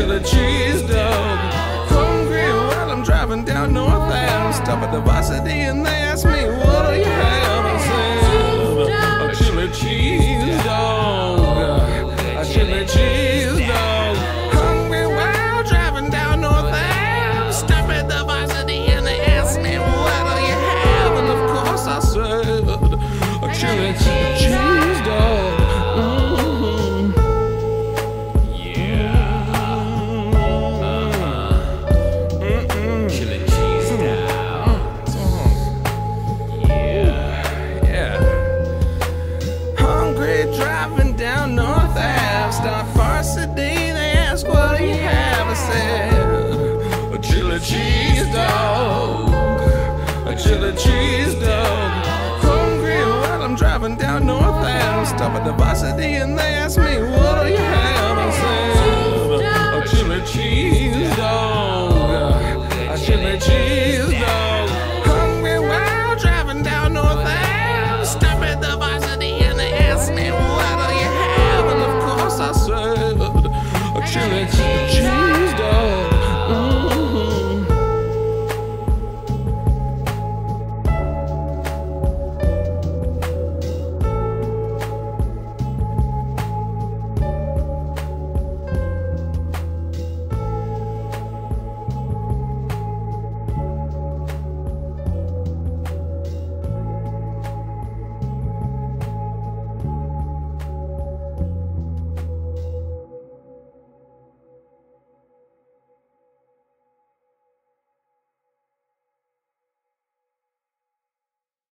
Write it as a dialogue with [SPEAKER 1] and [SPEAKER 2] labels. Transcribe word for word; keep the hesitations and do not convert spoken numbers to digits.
[SPEAKER 1] chili cheese dog. Hungry while I'm driving down North Ave. Stop at the varsity and they ask me, what do you have? I said, a chili cheese dog. A chili cheese dog. Hungry while driving down North Ave. Stop at the varsity and they ask me, what do you have? And of course I said, a chili cheese dog. Driving down North Ave, stop varsity, they ask what do you have? I said, a chili cheese dog, a chili cheese dog. Hungry while I'm driving down North Ave, stop at the varsity and they ask me what do you have? I said, a chili cheese dog, a chili cheese